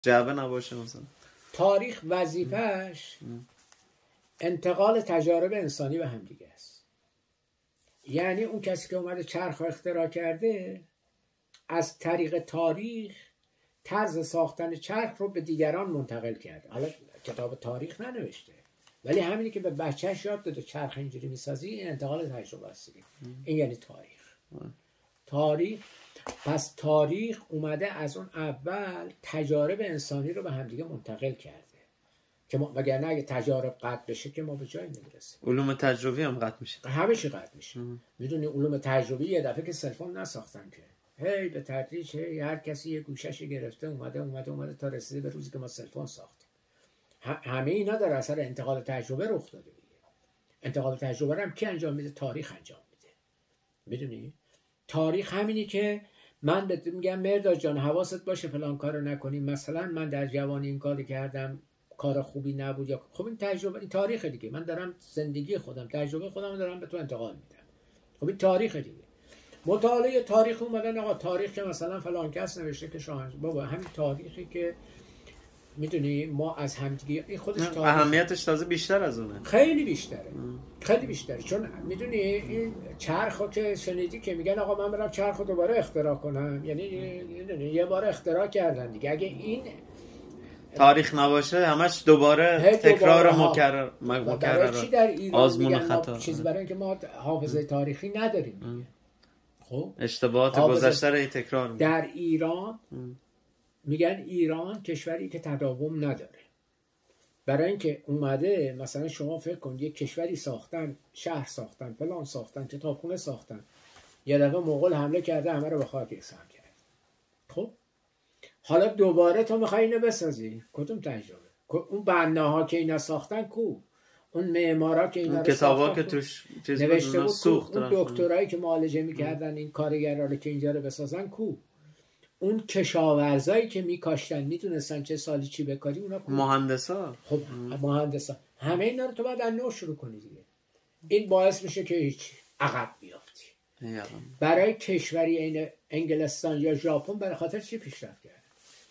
جعبه نباشه مثلا. تاریخ وظیفه‌اش انتقال تجارب انسانی به هم دیگه است. یعنی اون کسی که اومده چرخ اختراع کرده از طریق تاریخ طرز ساختن چرخ رو به دیگران منتقل کرده. حالا کتاب تاریخ ننوشته، ولی همینی که به بچهش یاد داده چرخ اینجوری میسازی، این انتقال تجربه است. این یعنی تاریخ. پس تاریخ اومده از اون اول تجارب انسانی رو به همدیگه منتقل کرده که ما وگرنه اگه تجارب قطع بشه که ما به جایی نمیرسیم. علوم تجربی هم قطع میشه. همه چی قطع میشه. میدونی علوم تجربی یه دفعه که سلفون نساختن که هی به تدریج هر کسی یه گوشش گرفته اومده تا رسیده به روزی که ما سلفون ساختیم. همه اینا در اثر انتقال تجربه رخ داده دیگه. انتقال تجربه رو هم کی انجام میده؟ تاریخ انجام میده. میدونی؟ تاریخ همینی که من بهت میگم مرداد جان حواست باشه فلان کارو نکنی، مثلا من در جوانی این کارو کردم کار خوبی نبود، یا خب این تجربه، این تاریخ دیگه، من دارم زندگی خودم، تجربه خودم دارم به تو انتقال میدم. خب این تاریخ دیگه. مطالعه تاریخ اومدن آقا تاریخ که مثلا فلان کس نوشته که شاهنشاه، بابا همین تاریخی که میدونی ما از همدیگه، این خودش تاریخ اهمیتش تازه بیشتر از اونه، خیلی بیشتره. خیلی بیشتره. چون میدونی این چرخو که شنیدی که میگن آقا من برم چرخو دوباره اختراع کنم، یعنی یه بار اختراع کردن دیگه. اگه این تاریخ نباشه همش دوباره تکرار مکرر چی در ایران آزمون خطا، چیزی برای اینکه ما حافظه تاریخی نداریم. خب اشتباهات گذشته رو تکرار میکنه. در ایران میگن ایران کشوری که تداوم نداره. برای اینکه اومده مثلا شما فکر کن یک کشوری ساختن، شهر ساختن، فلان ساختن، کتابخونه ساختن، یه دفعه مغول حمله کرده همه رو به خاک یکسان کرد. خب حالا دوباره تو میخوای اینو بسازی، کدوم تجربه؟ اون بناها که اینا ساختن کو؟ اون معمارا که اینا رو کتابا که توش چیز نوشته بود سوخت، اون دکترایی که معالجه میکردن این کارگرا رو که اینجا رو بسازن کو؟ اون کشاورزایی که میکاشتن میتونستن چه سالی چی بکاری، اونا کو؟ مهندسا. خب مهندسا، همه اینا رو تو باید از نو شروع کنی دیگه. این باعث میشه که هیچ عقب بیافتی. برای کشوری این انگلستان یا ژاپن برای خاطر چی پیشرفت کرد؟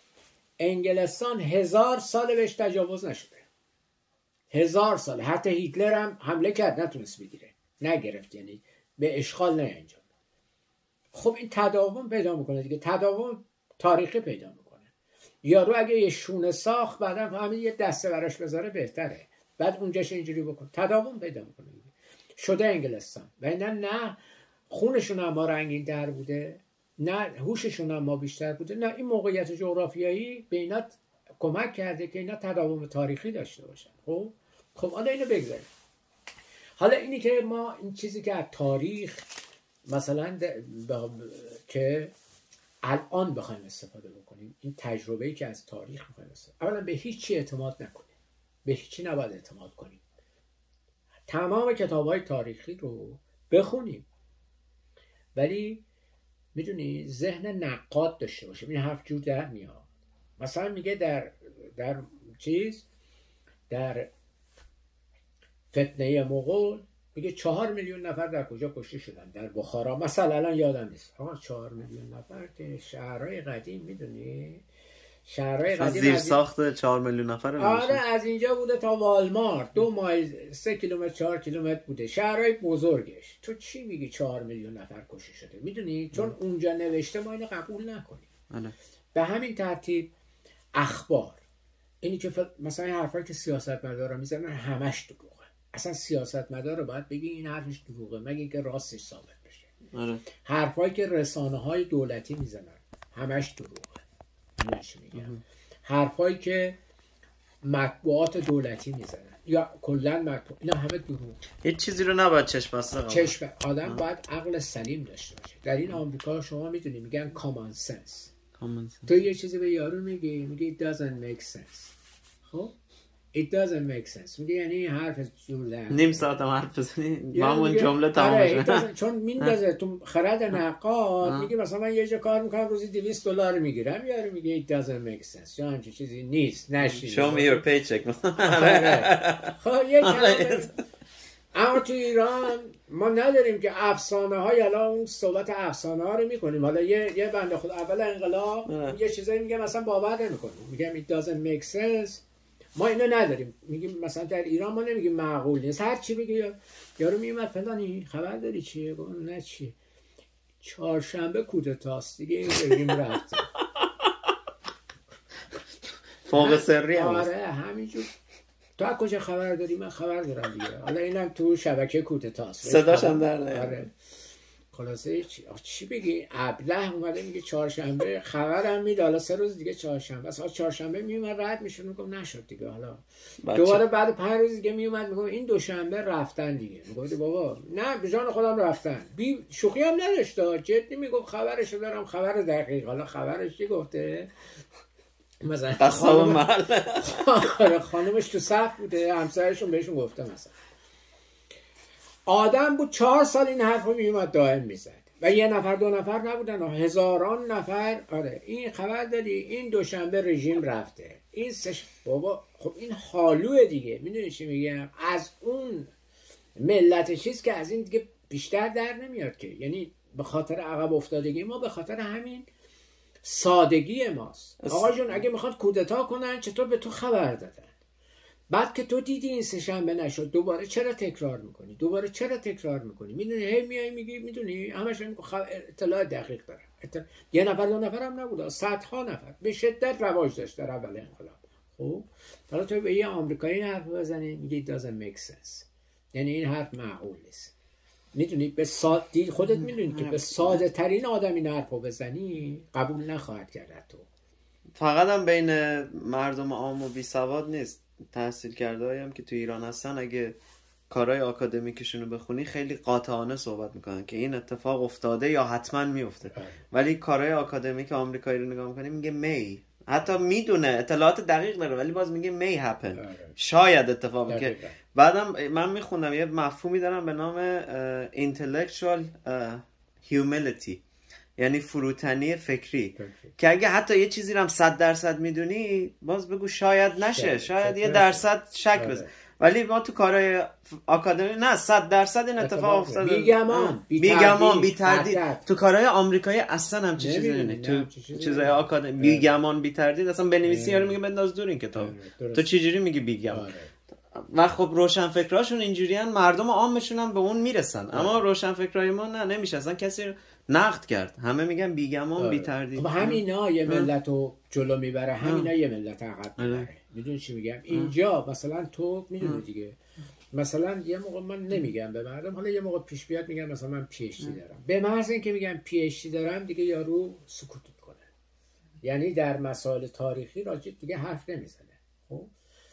انگلستان 1000 سال بهش تجاوز نشده. 1000 سال. حتی هیتلر هم حمله کرد نتونست بگیره، نگرفت، یعنی به اشغال نانجام. خب این تداوم پیدا میکنه دیگه، تداوم تاریخی پیدا میکنه. یارو اگه یه شونه ساخت بعدم همین یه دسته براش بذاره بهتره، بعد اونجاش اینجوری بکن، تداوم پیدا میکنه دیگه. شده انگلستان و اینا نه خونشون هم ما رنگین تر بوده، نه هوششون هم ما بیشتر بوده، نه این موقعیت جغرافیایی به اینا کمک کرده که اینا تداوم تاریخی داشته باشن. خب حالا اینو بگذاریم. حالا اینی که ما این چیزی که از تاریخ مثلا که الان بخوایم استفاده بکنیم، این تجربه‌ای که از تاریخ می‌خوایم استفاده، اولا به هیچ چی اعتماد نکنیم، به هیچ چی نباید اعتماد کنیم. تمام کتاب‌های تاریخی رو بخونیم، ولی میدونی ذهن نقاد داشته باشیم. این حرف جور در میاد. مثلا میگه در فتنه مغول میگه 4 میلیون نفر در کجا کشته شدن؟ در بخارا مثلا، الان یادم نیست. آقا 4 میلیون نفر که شهرهای قدیم، میدونی شهرهای قدیم زیر ساخت 4 میلیون نفر. آره از اینجا بوده تا والمارت 2 مایل 3 کیلومتر 4 کیلومتر بوده، شهرهای بزرگش. تو چی میگی 4 میلیون نفر کشته شده؟ میدونی چون اونجا نوشته ما اینو قبول نکنیم. به همین ترتیب اخبار، اینی که مثلا حرفایی که سیاستمدارا میزنن همش دروغه. اصلا سیاستمدار رو باید بگی این حرفش دروغه مگه که راستش ثابت بشه. حرفایی که رسانه‌های دولتی میزنن همش دروغه. میگم حرفایی که مطبوعات دولتی میزنن یا کلا مطبوع، اینا همه دروغ. هیچ چیزی رو نباید چشم بسته. آدم باید عقل سلیم داشته باشه. در این آمریکا شما میدونی میگن کامن سنس. تو یه چیزی به یارو میگی it doesn't make sense. خب it doesn't make sense میگه یعنی این حرف جور در نیم ساعت هم حرف بزنی معمول جمله تمام شد. چون میندازه تو خرد نقاد. میگه مثلا من یه جا کار میکنم روزی $200 میگیرم، یارو میگه it doesn't make sense یا همچین چیزی نیست. نشید show me your paycheck. خب یه اما تو ایران ما نداریم که افسانه های، الان اون صحبت افسانه ها رو میکنیم. حالا یه بنده خود اول انقلاب یه چیزایی میگه مثلا باور نمیکنیم، میگم it doesn't make sense. ما اینو نداریم. میگیم مثلا در ایران ما نمیگیم معقول نیست، هر چی بگی یارو میومد فلانی خبر داری چیه؟ گفتم نه چی؟ چهارشنبه کودتاست دیگه، این رژیم رفته. فوق سری هم آره همینجور. تو از کجا خبر داری؟ من خبر دارم دیگه. حالا اینم تو شبکه کودتاست، صداش هم در نیاد. آره. خلاصه چی بگی؟ ابله اومده میگه چهارشنبه، خبرم میده حالا 3 روز دیگه چهارشنبه است. چهارشنبه میومد رد میشد، میگم نشد دیگه. حالا دوباره بعد 5 روز دیگه میومد میگم این دوشنبه رفتن دیگه. میگم بابا نه به جان خودم رفتن. بی شوخی هم نداشت، جدی میگم خبرشو دارم، خبر دقیق. حالا خبرش چی گفته؟ مثلا قصاب محل خانمش تو صف بوده، همسرشون بهشون گفته مثلا آدم بود 4 سال این حرفو میومد دائم میزد و 1 نفر 2 نفر نبودن، هزاران نفر. آره این خبر داری این دوشنبه رژیم رفته، این بابا خب این حالوه دیگه. میدونی چی میگم؟ از اون ملت چیز که از این دیگه بیشتر در نمیاد که، یعنی به خاطر عقب افتادگی ما، به خاطر همین سادگی ماست. آقا جون اگه میخواد کودتا کنن چطور به تو خبر دادن؟ بعد که تو دیدی این 3 شنبه نشد، دوباره چرا تکرار میکنی؟ میدونی هی میای میگی میدونی همش اطلاع دقیق دارم. 1 نفر 2 نفر هم نبوده، صدها نفر به شدت رواج داشت در اول انقلاب. خب حالا تو به یه آمریکایی حرف بزنی میگی it doesn't make sense، یعنی این حرف معقول نیست. میدونی به خودت میدونی که به ساده ترین آدم این حرفو بزنی قبول نخواهد کرد. تو فقط هم بین مردم عام و بی سواد نیست، تحصیل کرده هایم که تو ایران هستن اگه کارهای آکادمیکشون رو بخونی خیلی قاطعانه صحبت میکنن که این اتفاق افتاده یا حتما میفته. ولی کارهای آکادمیک آمریکایی رو نگاه میکنی میگه می، حتی میدونه اطلاعات دقیق داره ولی باز میگه می هپن، شاید اتفاقی که بعدم من میخوندم یه مفهومی دارم به نام intellectual humility، یعنی فروتنی فکری که اگه حتی یه چیزی رو هم 100% میدونی باز بگو شاید نشه، شاید 1% شک بزن. ولی ما تو کارهای آکادمی نه 100% این اتفاق افتاده، بیگمان بی تردید. تو کارهای آمریکایی اصلا هم چیزی نمیدونی، تو چیزای آکادمی بیگمان بی تردید اصلا بنویسی یارو میگه بنداز دور این کتاب. تو چجوری میگی بیگمان؟ و خب روشنفکراشون اینجوریان، مردم عامشون هم به اون میرسن، اما روشنفکرای ما نه، نمیشه اصلا کسی نقد کرد، همه میگن بیگمان بی تردید. خب همینا یه ملتو جلو میبره، همینا یه ملت عقب میبره. میدونی چی میگم؟ اینجا مثلا تو میدونی دیگه، مثلا یه موقع من نمیگم به مردم، حالا یه موقع پیش بیاد میگم مثلا من پی اچ دی دارم، به محض اینکه میگم پی اچ دی دارم دیگه یارو سکوت میکنه، یعنی در مسائل تاریخی راجع دیگه حرف نمیزنه. خب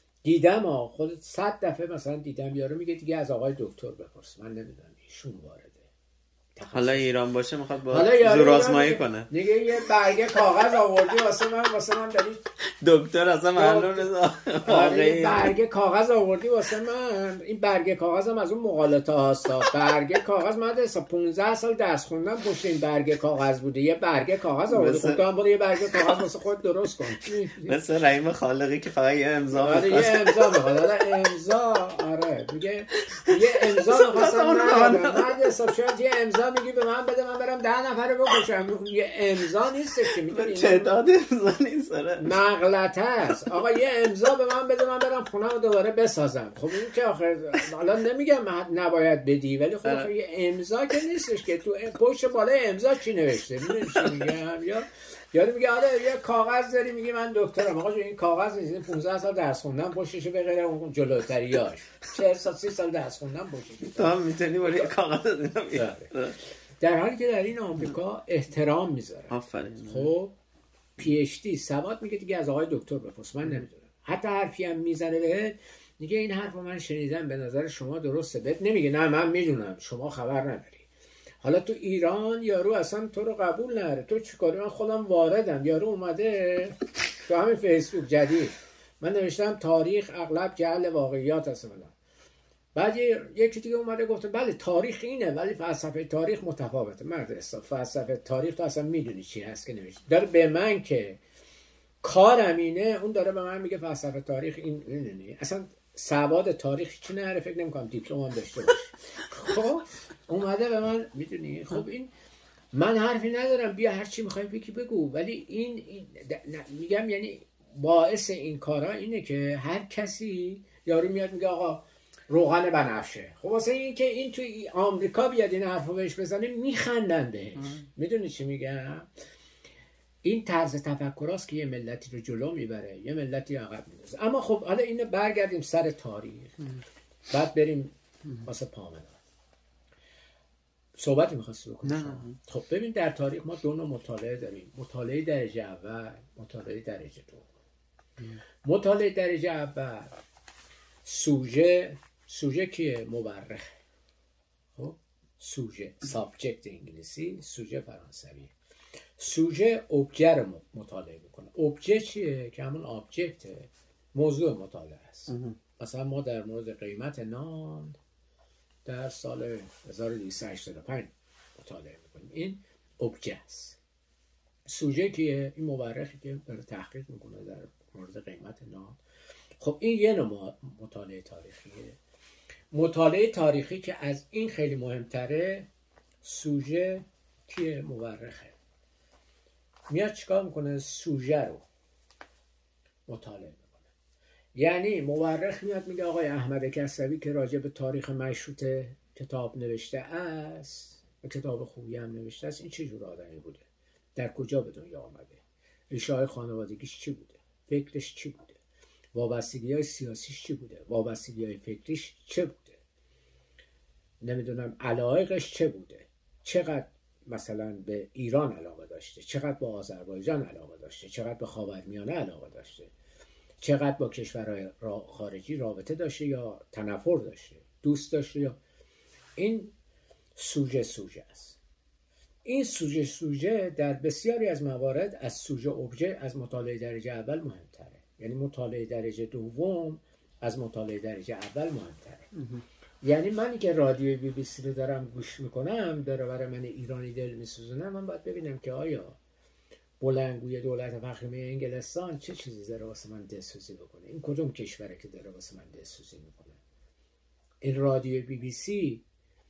دیدم خودت 100 دفعه مثلا دیدم یارو میگه دیگه از آقای دکتر بپرس، من نمیدونم ایشون وارده. حالا ایران باشه میخواد با زور آزمایی کنه، دیگه یه برگه کاغذ آوردی واسه من داری دکتر اصلا معلوم نیست. آره برگه کاغذ آوردی واسه من، این برگه کاغذم از اون مقالطه هاستا. برگه کاغذ من 15 سال درس خوندم پشت این برگه کاغذ بوده، یه برگه کاغذ آوردی خودم برو یه برگه کاغذ واسه خود درست کن. مثل رحیم خالقی که فقط یه امضا میخواد. یه امضا میخواد. امضا آره میگه یه امضا می‌خواستم من حساب شد یه امضا میگی به من بده من برم 10 نفر رو بکشم. یه امضا نیستش که میدونی تعداد امضا نیست، مغلطه است. آقا یه امضا به من بده من برم خونم رو دوباره بسازم. خب این که آخر حالا نمیگم نباید بدی، ولی خب آخر یه امضا که نیستش که تو پشت بالای امضا چی نوشته. میدونی چی میگم؟ یارو میگه آره یه کاغذ داری میگی من دکترم. آقا این کاغذ نیست، 15 سال درس خوندم پشتش به غیر اون جلوتریاش 40 سال 30 سال درس خوندم پشتش. تو هم میتونی برای کاغذ دیدم. در حالی که در این آمریکا احترام میذاره. آفرین. خب پی اچ دی سواد میگه دیگه از آقای دکتر بپرس، من نمیدونم. حتی حرفی هم میزنه بهت میگه این حرفو من شنیدم به نظر شما درسته، بهت نمیگه نه من میدونم شما خبر نداری. حالا تو ایران یارو اصلا تو رو قبول نداره، تو چیکاری؟ من خودم واردم. یارو اومده تو همین فیسبوک جدید من نوشتم تاریخ اغلب جعل واقعیات است. بعد یکی دیگه اومده گفته بله تاریخ اینه ولی فلسفه تاریخ متفاوته. مرد استاد فلسفه تاریخ تو اصلا میدونی چی هست که نوشته؟ داره به من که کارم اینه، اون داره به من میگه فلسفه تاریخ این اصلا سواد تاریخ چی نره، فکر نمی‌کنم دیپلم هم داشته باشه. خب اومده به من، میدونی خب این من حرفی ندارم، بیا هر چی می‌خوای بگو، ولی این میگم یعنی باعث این کارا اینه که هر کسی یارو میاد میگه آقا روغن بنفشه، خب واسه این که این توی آمریکا بیاد این حرفو بهش بزنه میخندن بهش. میدونی چی میگم؟ این طرز تفکراست که یه ملتی رو جلو میبره، یه ملتی عقب میندازه. اما خب حالا اینو برگردیم سر تاریخ، بعد بریم واسه پاملا. صحبتی می‌خواستی بکنی؟ خب ببین در تاریخ ما دو نوع مطالعه داریم، مطالعه درجه اول، مطالعه درجه دوم. مطالعه درجه اول سوژه کیه؟ مورخ. خب سوژه، سابجکت انگلیسی، سوژه فرانسوی. سوژه ابژه رو مطالعه میکنه. ابژه چیه؟ که همون آبجکت موضوع مطالعه است. مثلا ما در مورد قیمت نان در سال 1285 مطالعه میکنیم، این ابژه است. سوژه کیه؟ این مورخی که داره تحقیق میکنه در مورد قیمت نان. خب این یه نوع مطالعه تاریخیه. مطالعه تاریخی که از این خیلی مهمتره، سوژه کیه؟ مورخه. میاد چیکار میکنه؟ سوژه رو مطالعه میکنه. یعنی مورخ میاد میگه آقای احمد کسروی که راجع به تاریخ مشروطه کتاب نوشته است، کتاب خوبی هم نوشته است، این چه جور آدمی بوده؟ در کجا به دنیا آمده؟ ریشه‌های خانوادگیش چی بوده؟ فکرش چی بوده؟ وابستگی‌های سیاسیش چی بوده؟ وابستگی‌های فکریش چه بوده؟ نمیدونم علایقش چه بوده؟ چقدر مثلا به ایران علاقه داشته؟ چقدر به آذربایجان علاقه داشته؟ چقدر به خاورمیانه علاقه داشته؟ چقدر با کشورهای خارجی رابطه داشته یا تنفر داشته؟ دوست داشته یا این سوژه است. این سوژه در بسیاری از موارد از سوژه ابژه از مطالعه درجه اول مهمتره. یعنی مطالعه درجه دوم از مطالعه درجه اول مهمتره. یعنی منی که رادیوی بی بی سی رو دارم گوش میکنم، داره برای من ایرانی دل میسوزونه، من باید ببینم که آیا بلندگوی دولت فخیمه انگلستان چه چیزی داره واسه من دلسوزی بکنه؟ این کدوم کشوره که داره واسه من دلسوزی میکنه؟ این رادیو بی بی سی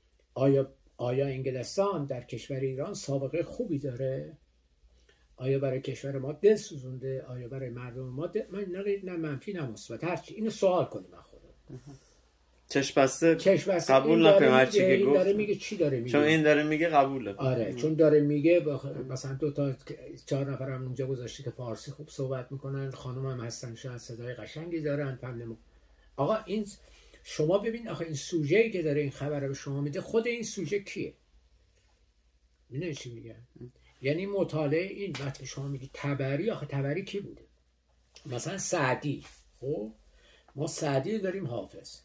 آیا انگلستان در کشور ایران سابقه خوبی داره؟ آیا برای کشور ما دل سوزونده؟ آیا برای مردم ما من نه منفی نه مثبت، هرچی اینو سوال کنیم از خودمون. چشم بسته قبول نکنیم هر چی که گفت. داره میگه چی داره میگه؟ چون این داره میگه قبوله. آره چون داره میگه مثلا 2 تا 4 نفر هم اونجا گذاشته که فارسی خوب صحبت میکنن، خانم هم هستن شاید صدای قشنگی دارن، آقا این شما ببین آخه این سوژه‌ای که داره این خبر رو به شما میده، خود این سوژه کیه؟ میدونی چی میگم؟ یعنی مطالعه این وقتی شما میگی تبری، آخه تبری کی بوده؟ مثلا سعدی. خب ما سعدی داریم، حافظ.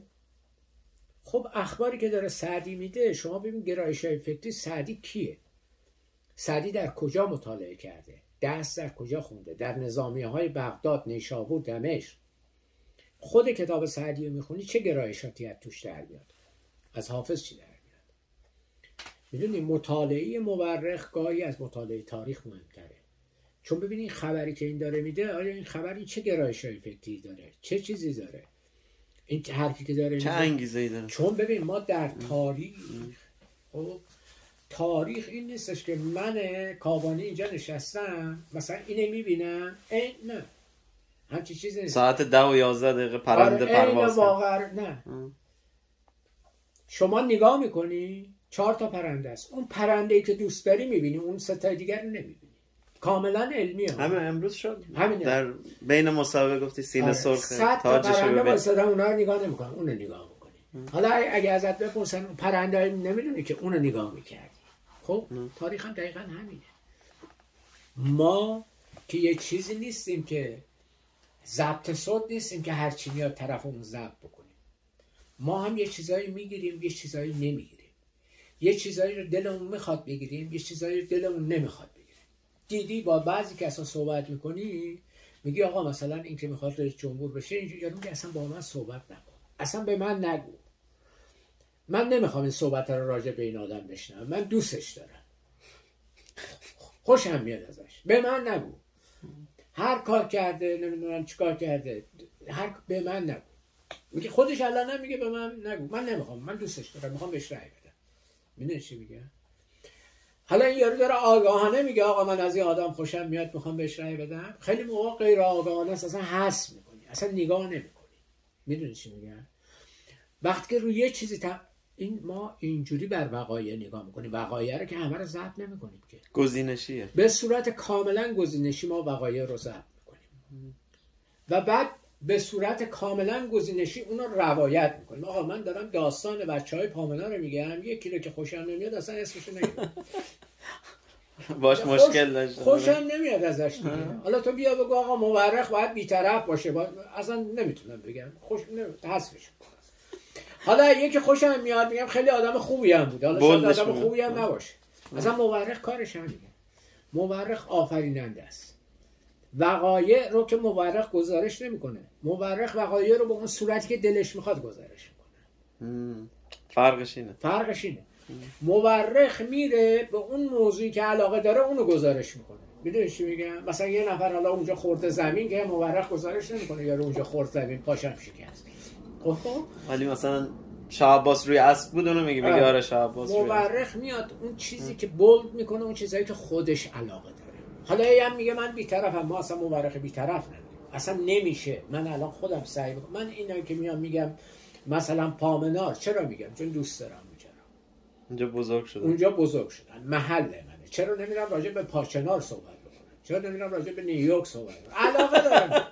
خب اخباری که داره سعدی میده، شما ببین گرایش‌های فکری سعدی کیه؟ سعدی در کجا مطالعه کرده؟ درس در کجا خونده؟ در نظامیه‌های بغداد، نیشابور، دمشق. خود کتاب سعدی رو میخونی چه گرایشاتی از توش در میاد؟ از حافظ چی در میاد؟ میدونی مطالعه مورخ گاهی از مطالعه تاریخ مهمتره. چون ببینید خبری که این داره میده، آیا این خبری چه گرایش‌های فکری داره؟ چه چیزی داره؟ این حرفی که داره چه انگیزه‌ای داره؟ چون ببین ما در تاریخ این نیستش که من کابانی اینجا نشستم مثلا اینه میبینم نه همچی چیزی نیست. ساعت 10 و 11 دقیقه پرنده پرواز نه. شما نگاه میکنی 4 تا پرنده است، اون پرنده‌ای که دوست داری میبینی، اون 3 تا دیگر رو نمیبینی. کاملا علمیه. همه امروز شد در بین مسابقه گفتی سینه سرخ تاجش رو ببین. مثلا اونا رو نگاه نمیکنن، اون رو نگاه میکنی. حالا اگه ازت بپرسن پرنده نمیدونی که اون رو نگاه میکردی. خب تاریخ هم دقیقا همینه. ما که یه چیزی نیستیم که ضبط صوت نیستیم که هرچی میاد طرفمون ضبط بکنیم. ما هم یه چیزایی میگیریم، یه چیزایی نمیگیریم. یه چیزایی رو دلمون میخواد بگیریم، یه چیزایی رو دلمون نمیخواد بگیریم. دیدی با بعضی کسا صحبت میکنی، میگی آقا مثلا این که میخواد رئیس جمهور بشه اینجوری، میگه اصلا با من صحبت نکن، اصلا به من نگو، من نمیخوام این صحبت رو راجع به این آدم بشنوم، من دوستش دارم، خوشم میاد ازش، به من نگو، هر کار کرده نمیدونم چیکار کرده، به من نگو. میگه خودش الان میگه به من نگو، من نمیخوام، من دوستش دارم، میخوام بهش رأی بدم. میدونی چی میگه؟ حالا این یارو داره آگاهانه میگه آقا من از این آدم خوشم میاد میخوام بهش رأی بدم. خیلی موقع غیر آگاهانه است، اصلا حس میکنی، اصلا نگاه نمیکنی. میدونی چی میگم؟ وقتی که روی یه چیزی این ما اینجوری بر وقایع نگاه میکنیم، وقایع رو که همه رو ضبط نمیکنیم که، گزینشیه، به صورت کاملا گزینشی ما وقایع رو ضبط میکنیم و بعد به صورت کاملا گزینشی اون رو روایت میکنیم. آقا من دارم داستان بچهای پامنا رو میگم، یکی رو که خوشم نمیاد اصلا اسمش نمیگم، باش مشکل داشت، خوشم نمیاد ازش دیگه. حالا تو بیا بگو آقا مورخ باید بی‌طرف باشه، اصلا نمیتونم بگم، حذفش. حالا یکی خوشم میاد میگم خیلی آدم خوبی هم بود، حالا شاید آدم خوبی هم نباشه. اصلا مورخ کارش همینه، مورخ آفریننده است. وقایع رو که مورخ گزارش نمیکنه، مورخ وقایع رو به اون صورتی که دلش میخواد گزارش میکنه. فرقش اینه. مورخ میره به اون موضوعی که علاقه داره اونو گزارش میکنه. میدونی چی میگم؟ مثلا یه نفر حالا اونجا خورده زمین که مورخ گزارش نمیکنه، یا اونجا خورد زمین پاشم شکست. ولی مثلا شاه عباس روی اسب بود اونو میگه آره شاه عباس روی اسب. مورخ میاد اون چیزی که بولد میکنه، اون چیزایی که خودش علاقه داره. حالا هم میگه من بی‌طرفم، ما اصلا مورخ بی‌طرف نداریم، اصلا نمیشه. من الان خودم سعی میکنم، من اینایی که میگم مثلا پامنار، چرا میگم؟ چون دوست دارم اونجا بزرگ شدن، محل منه. چرا نمیرم راجع به پاچنار صحبت بکنم؟ چرا نمیرم راجع به نیویورک صحبت بکنم؟ علاقه دارم.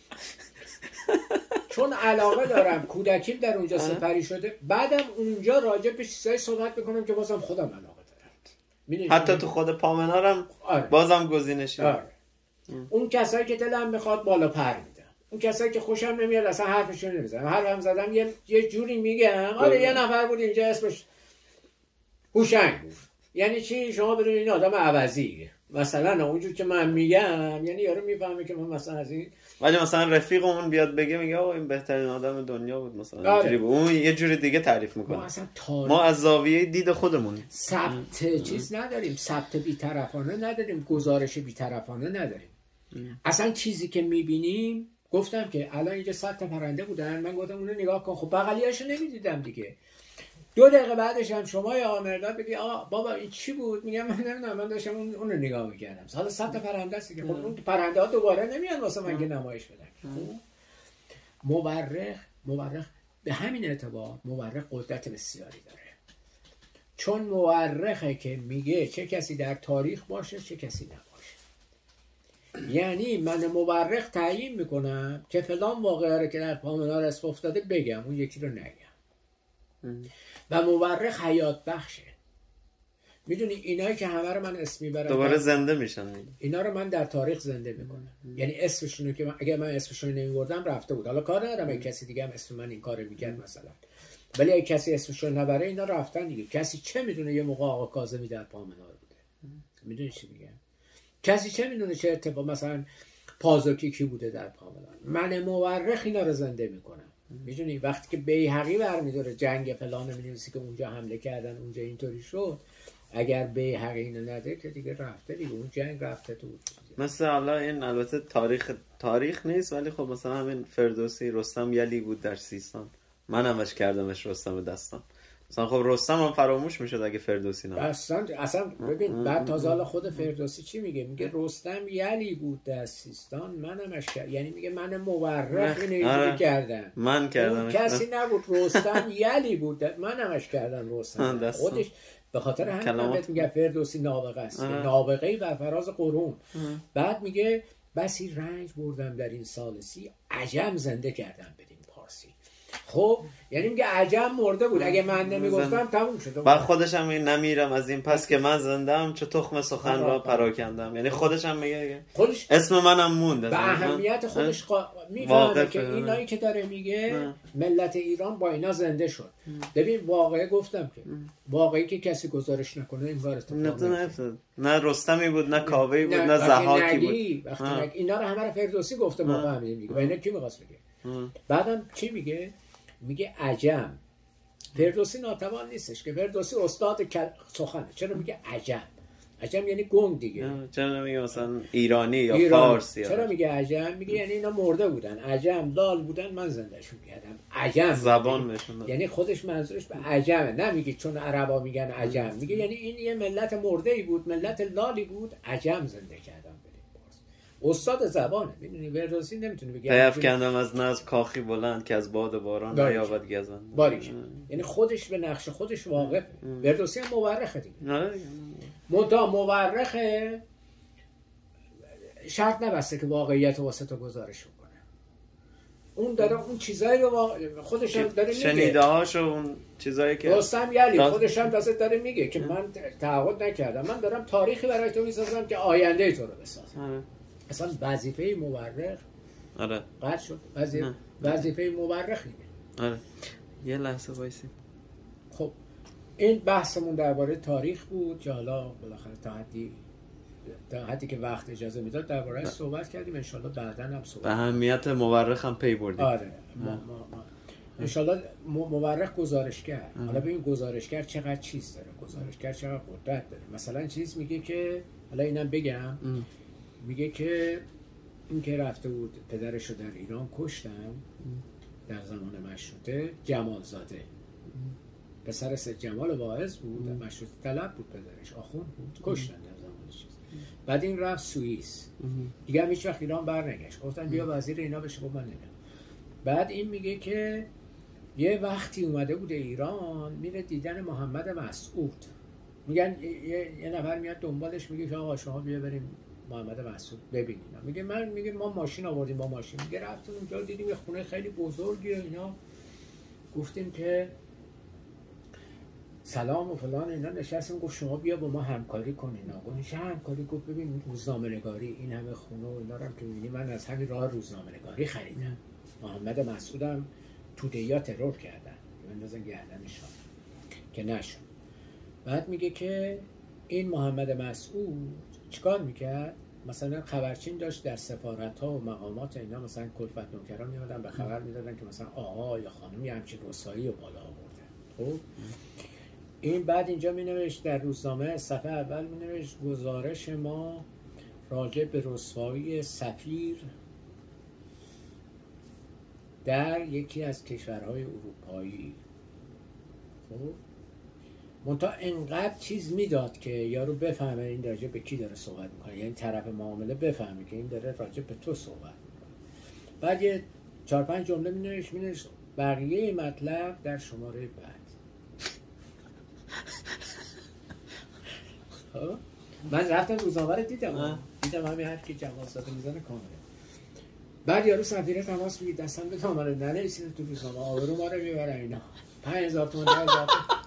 چون علاقه دارم، کودکیم در اونجا سپری شده، بعدم اونجا راجع به چیزایی صحبت میکنم که بازم خودم علاقه دارم. حتی تو خود پامنارم بازم گزینشی. اون کسایی که دلم میخواد بالا پر میدم، اون کسایی که خوشم نمیاد اصلا حرفشون نمیزنم. حرفم زدم یه جوری میگم. آره یه نفر بود اینجا اسمش هوشنگ بود. یعنی چی؟ شما بدونید این آدم عوضیه مثلا، اونجور که من میگم، یعنی یارو میفهمه که من مثلا از این، ولی مثلا رفیقمون بیاد بگه میگه آقا این بهترین آدم دنیا بود مثلا، اینجوری بود، اون یه جوری دیگه تعریف میکنه. ما از زاویه دید خودمون ثبت چیز نداریم، ثبت بی‌طرفانه نداریم، گزارش بی‌طرفانه نداریم. اصلا چیزی که میبینیم، گفتم که الان اینجا 100 تا پرنده بودن، من گفتم اونو نگاه کن، خب بغلیاشو نمیدیدم دیگه. 2 دقیقه بعدش هم شما یا آمرداد بگی بابا این چی بود؟ میگم من نمیدونم، من داشتم اون رو نگاه میکردم. حالا 100 تا پرنده است که خب اون پرنده ها دوباره نمیان واسه من که نمایش بدن. مورخ به همین اعتبار مورخ قدرت بسیاری داره، چون مورخه که میگه چه کسی در تاریخ باشه چه کسی نباشه. یعنی من مورخ تعیین میکنم که فلان واقعه رو که در پامنار اسم افتاده بگم، اون یکی رو نگم. و مورخ حیات بخشه. میدونی اینایی که همه رو من اسم میبرم دوباره زنده میشن، اینا رو من در تاریخ زنده میکنم. یعنی اسمشونو که اگه من اسمشونو نمیبردم رفته بود. حالا کار ندارم اگه کسی دیگه هم اسم من این کارو میکرد مثلا، ولی اگه کسی اسمشونو نبره اینا رفتن دیگه. کسی چه میدونه یه موقع آقا کاظمی در پامنار بوده؟ میدونی چی میگم؟ کسی چه میدونه چه اتفاق مثلا پازوکی کی بوده در پامنار؟ من مورخ اینا رو زنده میکنم. میدونی وقتی که بیهقی برمیداره جنگ فلان می‌نویسه که اونجا حمله کردن، اونجا اینطوری شد، اگر بیهقی اینو نده که دیگه رفته دیگه، اون جنگ رفته تو. مثلا حالا این البته تاریخ نیست، ولی خب مثلا همین فردوسی رستم یلی بود در سیستان، من همش کردمش رستم دستان. مثلا خب رستم هم فراموش میشد اگه فردوسی نبود. اصلا ببین بعد تازه حالا خود فردوسی چی میگه؟ میگه رستم یلی بود در سیستان، منمش کردم. یعنی میگه من مورخ اینو کردم، من کردم، کسی نبود. رستم یلی بود، منمش کردم رستم. خودش به خاطر همین بهت میگه فردوسی نابغه است، نابغه‌ای بر فراز قرون. بعد میگه بسی رنج بردم در این ثالثی، عجم زنده کردم بدین پارسی. خب یعنی میگه عجم مرده بود، اگه من نمیگفتم تموم شد. بعد خودش هم میگه نمیرم از این پس که من زندم، چه تخم سخن را پراکندم. یعنی خودش هم میگه اسم منم مونده، به اهمیت خودش میفهمه که اینایی که داره میگه ملت ایران با اینا زنده شد. ببین واقعه گفتم که واقعی که کسی گزارش نکنه این کار اتفاق نه رستمی بود، نه کاوه‌ای بود، نه ضحاکی بود. اینا رو همه رو فردوسی گفته، ما فهمیدیم دیگه. و اینا کی می‌خواست بگه؟ بعدم چی میگه؟ میگه عجم. فردوسی ناتوان نیستش که، فردوسی استاد سخنه. چرا میگه عجم؟ عجم یعنی گنگ دیگه. چرا نمیگه مثلا ایرانی یا فارسی؟ چرا میگه عجم؟ میگه یعنی اینا مرده بودن، عجم لال بودن، من زندهشون کردم. عجم زبان بهشون یعنی خودش منظورش به عجمه، نمیگه چون عربا میگن عجم، میگه یعنی این یه ملت مرده ای بود، ملت لالی بود، عجم زنده کردم. استاد زبانه، میدونی فردوسی نمیتونه بگه حیف کندم از نظم کاخی بلند که از باد باران نیابد گزند. باریش یعنی خودش به نقش خودش واقف. فردوسی هم مورخه دیگه. منتها مورخه شرط نبسته که واقعیت واسه تو گزارش کنه. اون داره اون چیزایی رو خودش هم داره میگه، شنیده هاشو، اون چیزایی که رستم یلی خودش هم داره میگه که من تعهد نکردم، من دارم تاریخی برای تو میسازم که آینده تو رو بسازم. اصلا وظیفه مورخ قطع شد. وظیفه مورخ اینه. یه لحظه وایسی. خب این بحثمون درباره تاریخ بود که حالا بالاخره تا حدی که وقت اجازه میداد درباره صحبت کردیم. ان شاءالله بعداً هم صحبت به اهمیت مورخ هم پی بردیم. آره ان شاءالله مورخ گزارشگر. حالا ببین گزارشگر چقدر چیز داره، گزارشگر چقدر قدرت داره. مثلا چیز میگه که حالا اینم بگم، میگه که این که رفته بود پدرش رو در ایران کشتن در زمان مشروطه، جمال زاده پسر سید جمال واعظ بود، مشروطه طلب بود، پدرش آخوند بود، کشتن در زمان چیز. بعد این رفت سوئیس، دیگه هم هیچ وقت ایران برنگشت. گفتن بیا وزیر اینا بشه، گفت من نمیام. بعد این میگه که یه وقتی اومده بود ایران، میره دیدن محمد مسعود، میگن یه نفر میاد دنبالش میگه که آقا شما بیا بریم محمد مسعود ببینیم. میگه ما ماشین آوردیم، با ماشین. میگه رفتیم اونجا دیدیم یه خونه خیلی بزرگی و اینا، گفتیم که سلام و فلان اینا، نشستیم. گفت شما بیا با ما همکاری کن اینا. گفت چه همکاری؟ گفت ببین روزنامه‌نگاری، این همه خونه و اینا رو که می‌بینی من از همین راه روزنامه‌نگاری خریدم. محمد مسعودم توده‌یا ترور کردن بندازن گردنشون که نشد. بعد میگه که این محمد مسعود چیکار میکرد؟ مثلا خبرچین داشت در سفارت‌ها و مقامات اینا، مثلا کلفت نوکران میادن به خبر میدادن که مثلا آقا یا خانمی همچین رسوایی رو بالا آوردن. خب این بعد اینجا مینوشت در روزنامه صفحه اول مینوشت گزارش ما راجع به رسوایی سفیر در یکی از کشورهای اروپایی. خب منتها انقدر چیز میداد که یارو بفهمه این راجع به کی داره صحبت میکنه، یعنی طرف معامله بفهمه که این داره راجع به تو صحبت میکنه. بعد یه 4-5 جمله مینوشت بقیه مطلب در شماره بعد. من رفتم روزنامه رو دیدم همین حرف که جمال زاده میزنه کامله. بعد یارو سفیر تماس میگیره دستم به کامله ننویسید تو روزنامه، آبرو ما رو میبره اینا. 5000 تومان 10000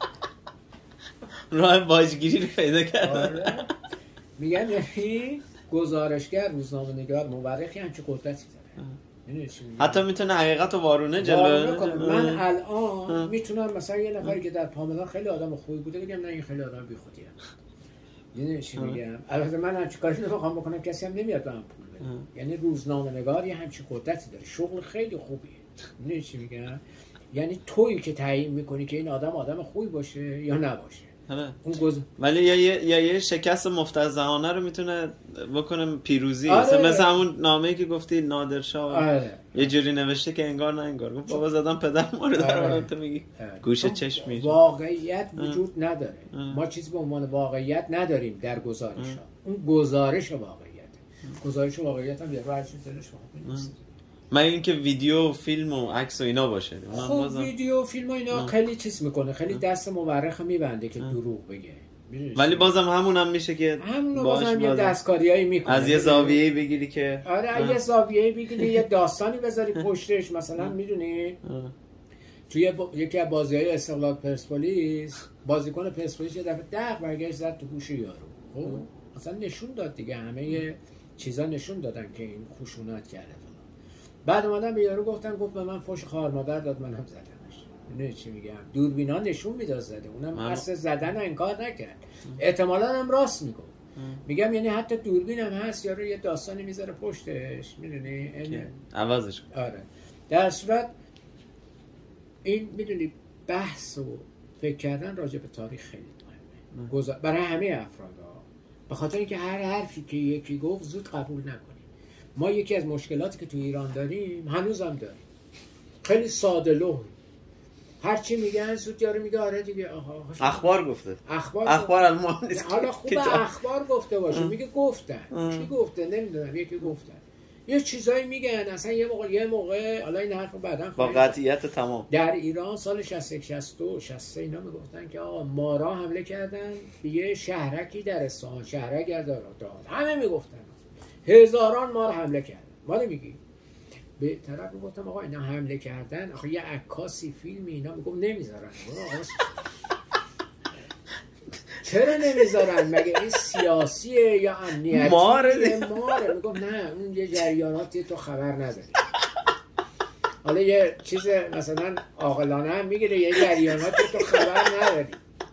راه باجگیری رو پیدا کردن. آره. میگن یعنی گزارشگر، روزنامه‌نگار، مورخی همچه قدرتی داره. حتی میتونه حقیقت رو وارونه جلوه کنه. من الان میتونم مثلا یه نفری که در پاملا خیلی آدم خوبی بوده بگم نه این خیلی آدم بیخودیه. میدونی چی میگم؟ البته من همچین کاری نمیخوام بکنم، کسی هم نمیاد به من پول بده. یعنی روزنامه‌نگار یه همچین قدرتی داره، شغل خیلی خوبیه. میدونی چی میگم؟ یعنی تویی که تعیین میکنی که این آدم خوبی باشه یا نباشه. ولی یه شکست مفتزهانه رو میتونه بکنه پیروزی. آره. مثل همون نامه‌ای که گفتی نادرشاه یه جوری نوشته که انگار نه انگار. گفت بابا زدم پدر ما رو در تو میگی گوشه چشم میشه. واقعیت وجود نداره. ما چیزی به عنوان واقعیت نداریم در گزارش‌ها. اون گزارش واقعیت. گزارش واقعیت هم یه هر چیزی دلش واقعی. من اینکه ویدیو فیلم و عکس و اینا باشه. خب ویدیو فیلم و اینا خیلی چیز میکنه، خیلی دست مورخ میبنده که دروغ بگه. ولی بازم همونم میشه که بازم یه دستکاریایی میکنه، از یه زاویه‌ای بگیری که آره یه زاویه‌ای بگیری، یه داستانی بذاری پشتش. مثلا میدونی توی یکی از بازی‌های استقلال پرسپولیس بازیکن پرسپولیس یه دفعه برگشت زد تو گوش یارو. خب مثلا نشون داد دیگه، همه چیزا نشون دادن که این خشونت کرده. بعد اومدن به یارو گفت به من فوش خواهر مادر داد، منم زدمش. میدونی چی میگم؟ دوربینا نشون میداد زده، اونم اصل زدن انکار نکرد، احتمالاً هم راست میگفت. میگم یعنی حتی دوربین هم هست، یارو یه داستانی میذاره پشتش، میدونی عوضش. آره در صورت این میدونی بحث و فکر کردن راجع به تاریخ خیلی مهمه برای همه افراد. به خاطر اینکه هر حرفی که یکی گفت زود قبول نکنیم. ما یکی از مشکلاتی که تو ایران داریم هنوزم داریم، خیلی ساده لوح، هر چی میگن زود یارو میگه آره دیگه اخبار گفته، اخبار المهم نیست. حالا خوبه اخبار گفته باشه، میگه گفتن کی گفته نمیدونم، یکی گفتن یه چیزایی میگن اصلا یه موقع حالا این حرفو بعداً با قطعیت تمام در ایران سال 61 62 63 اینا میگفتن که آقا مارا حمله کردن به یه شهرکی در اصفهان، شهرک داد، همه میگفتن هزاران مار حمله کردن. ما نمیگی به طرف میگفتم آقا اینا حمله کردن، آخه یه عکاسی فیلمی اینا میگم نمیذارن. چرا نمیذارن؟ مگه این سیاسیه یا امنیتیه؟ ماره میگم نه اون یه جریاناتی تو خبر نداری. حالا یه چیز مثلا عاقلانه هم میگیره یه جریاناتی تو خبر نداری.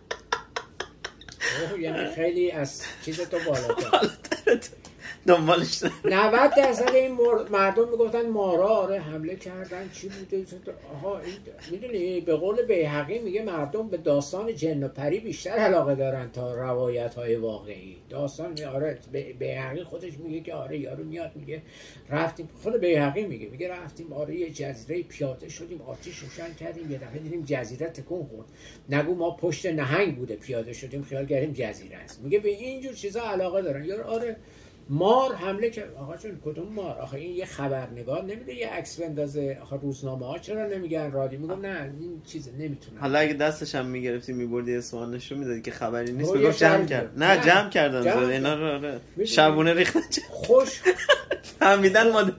یعنی خیلی از چیز تو بالاتر دنبالش 90% این مردم میگفتن مارا آره حمله کردن چی بوده. آها این میدونی به قول بیهقی میگه مردم به داستان جن و پری بیشتر علاقه دارن تا روایت های واقعی. داستان آره بیهقی خودش میگه که آره یارو میاد میگه رفتیم، خود بیهقی میگه رفتیم آره یه جزیره پیاده شدیم آتش روشن کردیم یه دفعه دیدیم جزیره تکون خورد، نگو ما پشت نهنگ بوده پیاده شدیم خیال کردیم جزیره است. میگه به اینجور چیزا علاقه دارن. یا آره مار حمله کرد. آقا چون کدوم مار؟ آخه این یه خبرنگار نمیده یه عکس بندازه؟ آخه روزنامه ها چرا نمیگن رادیو؟ میگم نه این چیزه نمیتونه. حالا اگه دستش هم میگرفتی میبردی اصفهان نشون میدادی که خبری نیست، میگم جمع کرد. نه جمع کردن اینا رو شبونه ریختن خوش فهمیدن ما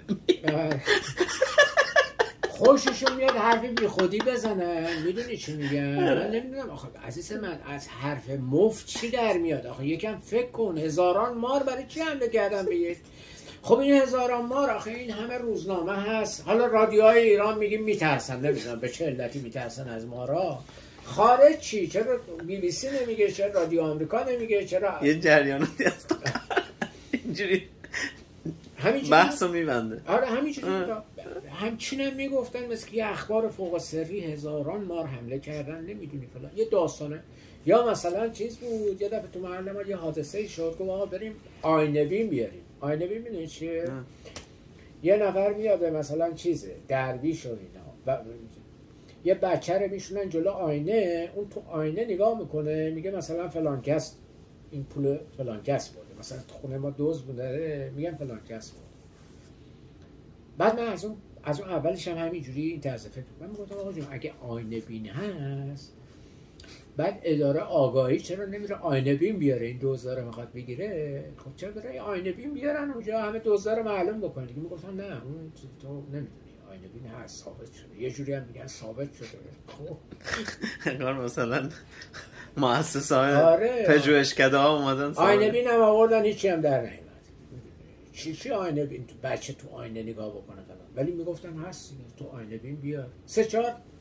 خوششون میاد حرفی بی خودی بزنن. میدونی چی میگن؟ من نمیدونم. آخه عزیز من از حرف مفت چی در میاد؟ آخه یکم فکر کن. هزاران مار برای چی حمله کردن به یک؟ خب این هزاران مار آخه این همه روزنامه هست. حالا رادیوهای ایران میگیم میترسن، نمیدونم به چه علتی میترسن از مارا. خارج چی؟ چرا BBC نمیگه؟ چرا رادیو آمریکا نمیگه؟ چرا یه جریاناتی هست اینجوری بحثو میبنده؟ آره همینجوری. همچین هم میگفتن مثل که یه اخبار فوق سری هزاران مار حمله کردن نمیدونی فلان، یه داستانه. یا مثلا چیز بود یه دفعه تو محله ما یه حادثه شد، گفت آقا بریم آینه بین بیاریم. آینه بین میدونی چیه؟ یه نفر میاده مثلا چیزه درویش و اینا یه بچه رو میشونن جلو آینه، اون تو آینه نگاه میکنه میگه مثلا فلان کس این پول فلان کس بوده، مثلا تو خونه ما دزد بوده میگن فلان کس بود. بعد من از اون اولش هم همینجوری این طرز فکر من میگفتم آقا جون اگه آینه بین هست بعد اداره آگاهی چرا نمیره آینه بین بیاره؟ این دزدا رو میخواد بگیره، خب چرا بره آینه بین بیارن اونجا همه دزدا رو معلوم بکنه دیگه. میگفتم نه اون تو نمیدونی آینه بین هست، ثابت شده. یه جوری هم میگن ثابت شده. خب انگار مثلا مؤسسه‌های پژوهشکده ها اومدن آینه بین هم آوردن هیچی هم در نیومد. چی آینه بین؟ تو بچه تو آینه نگاه بکنه فلان، ولی میگفتن هست تو آینه بین بیار. 3-4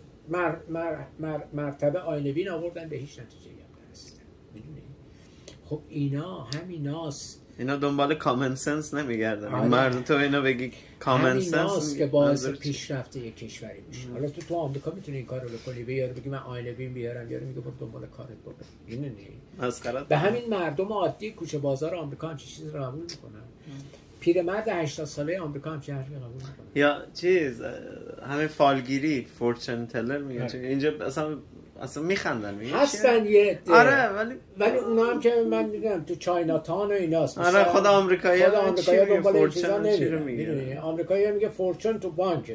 مرتبه آینه بین آوردن به هیچ نتیجه‌ای هم نرسیدن. میدونی؟ خب اینا همیناست. اینا دنبال کامن سنس نمیگردن. مردم تو اینا بگی کامن سنس که باعث پیشرفت یک کشوری میشه. حالا تو آمریکا میتونی این کارو بکنی، بیاری بگی من آینه بین بیارم، یارو میگه برو دنبال کارت برو. میدونی؟ مسخره. به همین مردم عادی کوچه بازار آمریکا هم چیزی رو قبول میکنن. پیرمرد 80 ساله آمریکا هم چه حرفی قبول میکنه. یا چیز همه فالگیری فورچن تلر میگن اینجا اصلا میخندن میگن هستن یه آره ولی اونا هم که من میگم تو چاینا تاون و ایناست. آره خود آمریکایی‌ها دنبال این چیزا نمیرن. آمریکایی میگه فورچن تو بانکه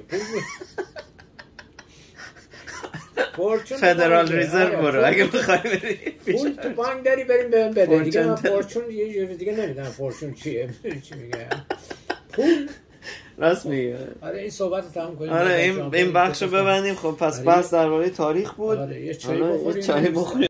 فدرال ریزرو برو اگه بخوای بری پول تو بانک داری بریم بهم بده دیگه. من فورچون یه جوری دیگه نمیدونم فورچون چیه چی میگه پول راست میگه. آره این صحبت رو تموم کنیم. آره این بخشو ببندیم. خب پس بس درباره تاریخ بود. آره یه چای بخوریم.